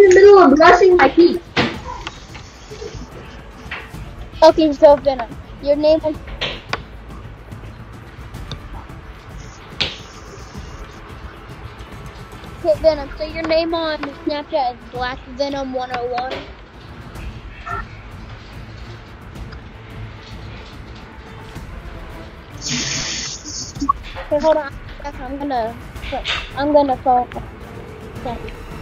the middle of brushing my teeth. Okay, so Venom, your name is... Okay, Venom, so your name on Snapchat is Black Venom 101. Okay, hold on. I'm gonna call. Okay.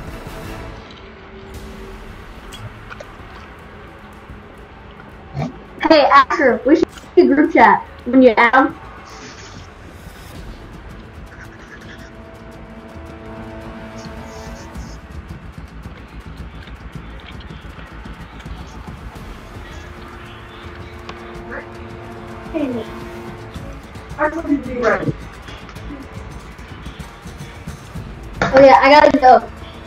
Hey, Asher, we should do a group chat when you're down. Oh yeah, I gotta go.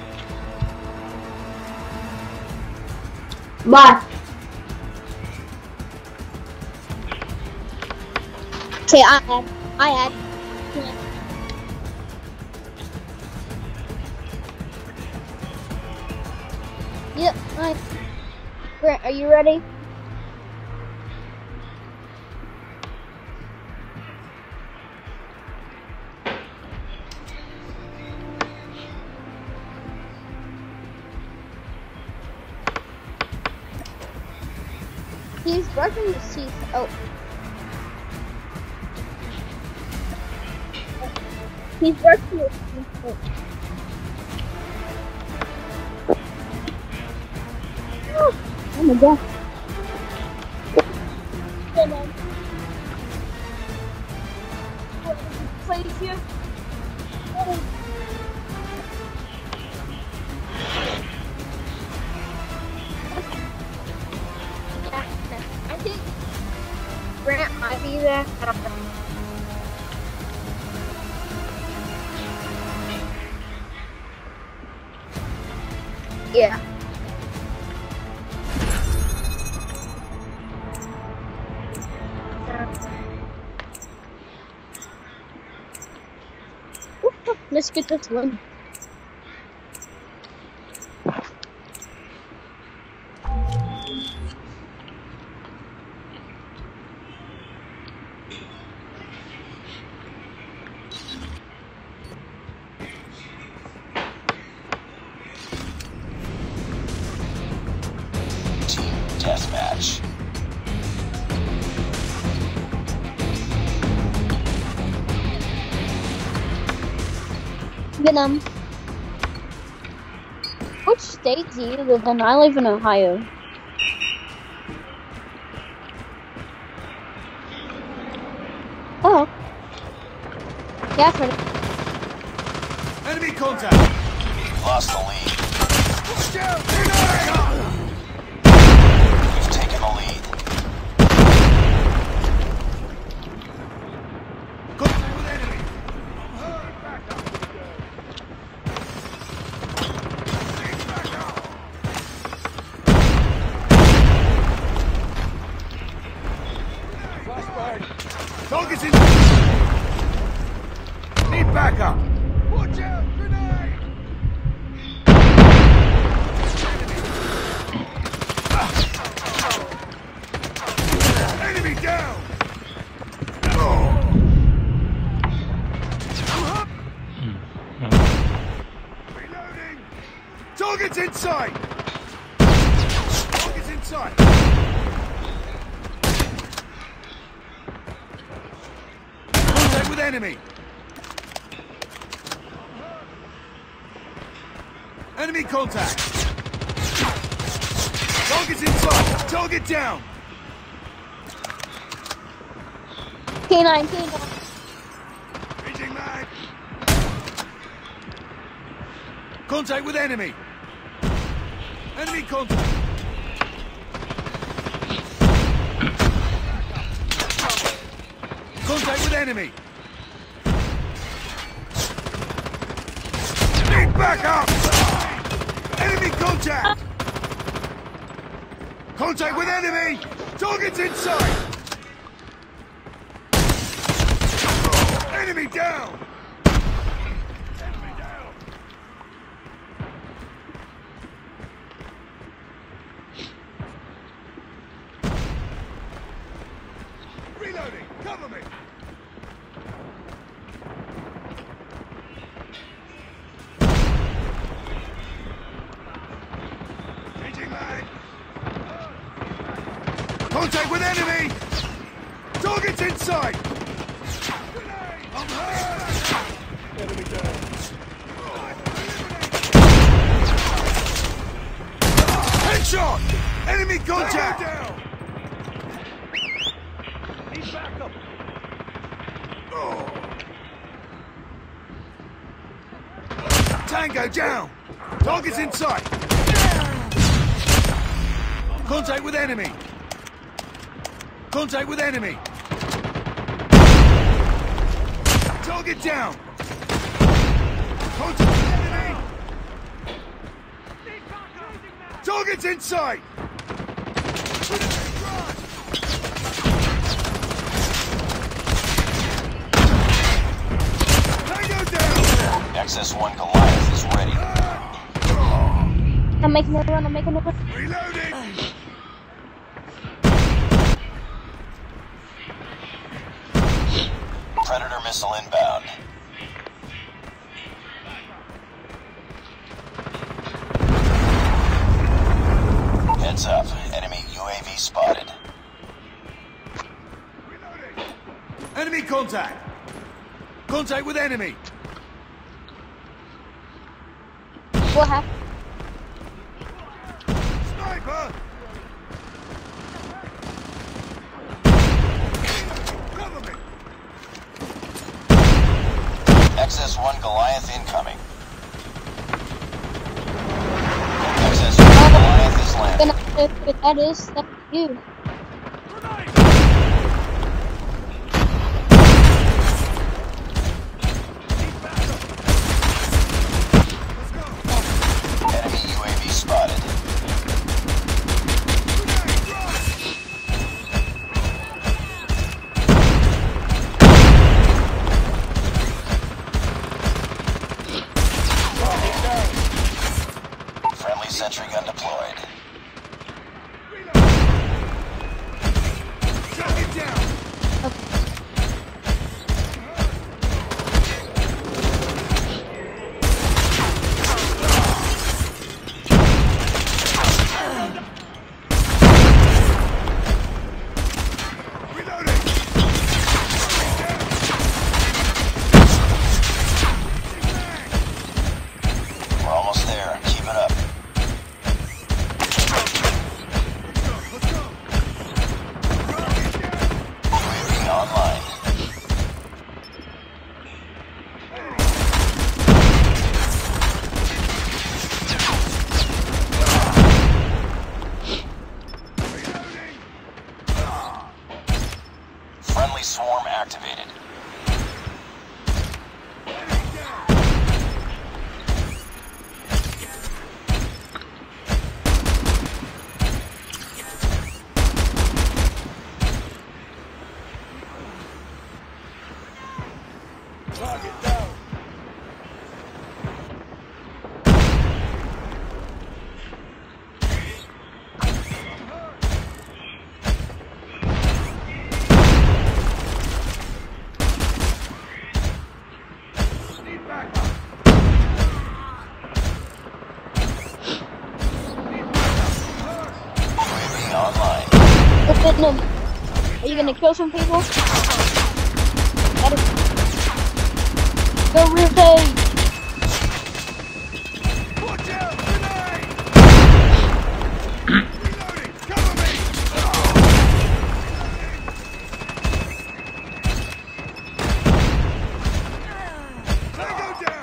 Bye. Okay, I had. Yep, Grant, are you ready? He's brushing his teeth. Oh. He's brushing his teeth. Oh my god. Place here. I think Grant might be there. I don't know. Yeah. Let's get this one. Test match. Venom. Which state do you live in? I live in Ohio. Oh. Yeah, for Enemy contact. We've lost the lead. Watch out! We've taken the lead. Contact with enemy. Target's in. Need backup. Watch out! Grenade! Enemy down! Reloading! Target's inside! Target's inside! Contact with enemy! Enemy contact! Target's inside! Target down! K9. Raging mag! Contact with enemy! Enemy contact! Contact with enemy! Need backup! Enemy contact! Contact with enemy! Target's inside! Enemy down! Enemy down! Contact with enemy! Target's inside! I'm hurt! Enemy down. Headshot! Enemy contact! Need backup! Tango down! Target's in sight! Contact with enemy! Contact with enemy! Target down! Contact with enemy! Target's in sight! Tango down! XS-1 Goliath is ready. I'm making a run. I'm making a run. Reloading! Predator missile inbound. Heads up. Enemy UAV spotted. Reloading! Enemy contact! Contact with enemy! What happened? Sniper! Cover me! XS-1 Goliath incoming. XS-1 Goliath is landing. That's you. Enemy UAV spotted. Friendly sentry gun deployed. Target down! Reloading! We're almost there. Keep it up. Let's go! UAV online. Friendly swarm activated. Target down! Need backup! UAV online. What's hitting him? Are you gonna kill some people? That is... Go rotate! Watch out! Grenade! Reloading! Cover me! Tango down!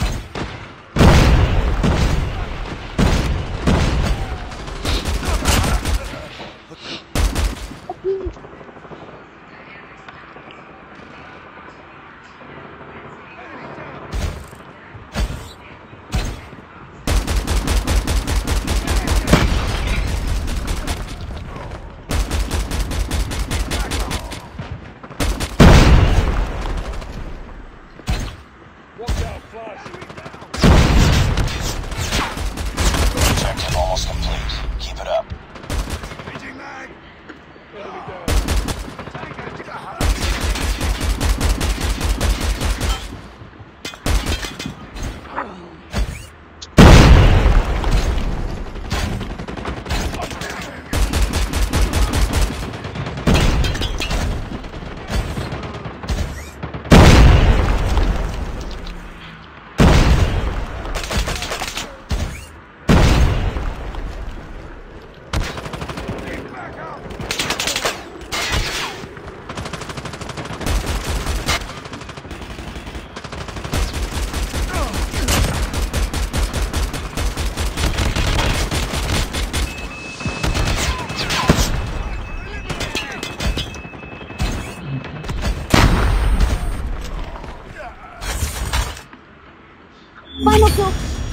gonna kill.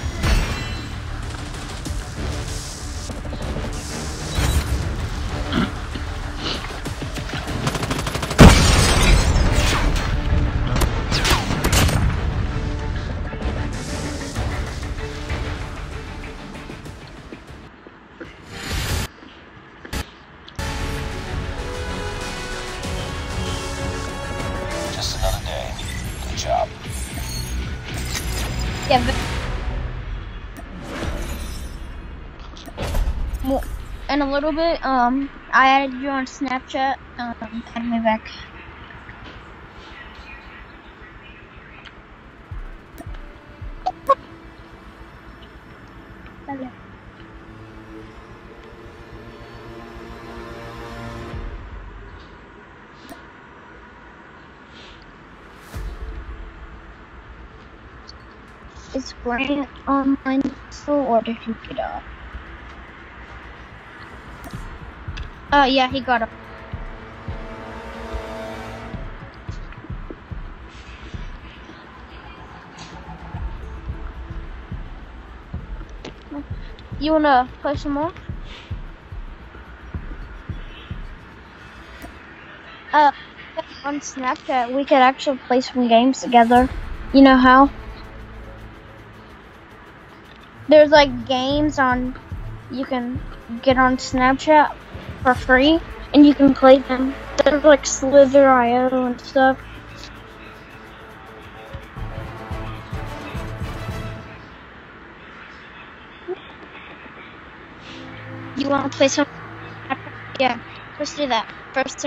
Just another day. Good job. Yeah, but well, in a little bit, I added you on Snapchat. Add me back. Okay. Is Grant online still, or did he get off? Oh yeah, he got up. You wanna play some more? On Snapchat, we could actually play some games together. You know how? There's like games on you can get on Snapchat for free, and you can play them. There's like Slither.io and stuff. You want to play some? Yeah, let's do that first.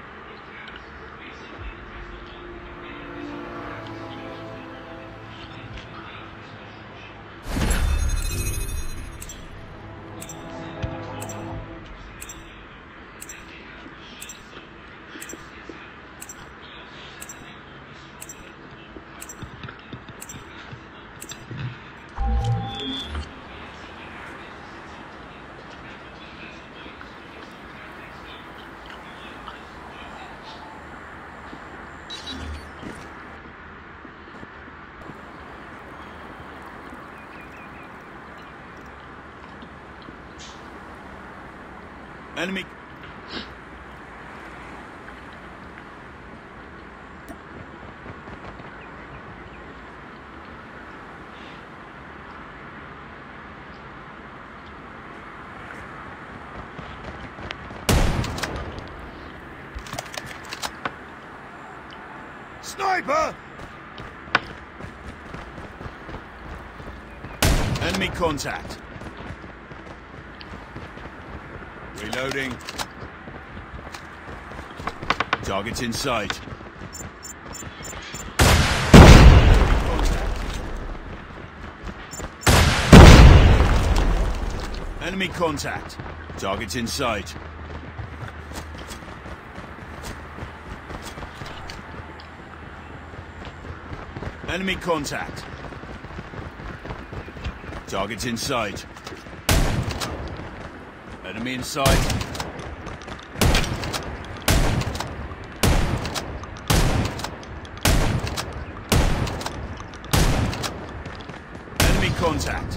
Enemy. Sniper! Enemy contact. Reloading. Target's in sight. Enemy contact. Target's in sight. Enemy contact. Target's in sight. Enemy in sight. Enemy contact.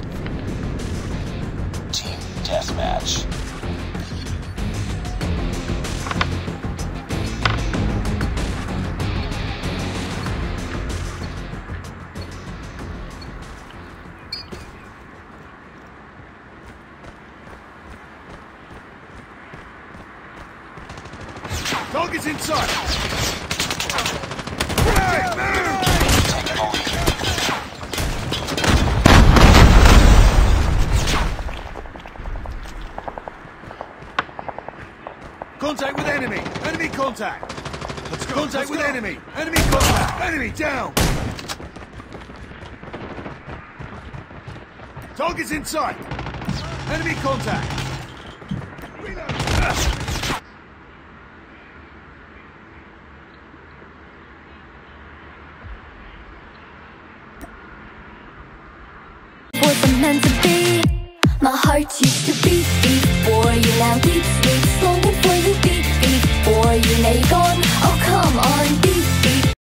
Team deathmatch. Target's in sight. Right, move! Taking the lead. Contact with enemy. Enemy contact. Let's go. Contact with enemy. Enemy contact. Enemy down. Target's in sight. Enemy contact. Reload. Wasn't meant to be. My heart used to beat, beat for you. Now beat, beat, slowly for you. Beat, beat for you. Now you go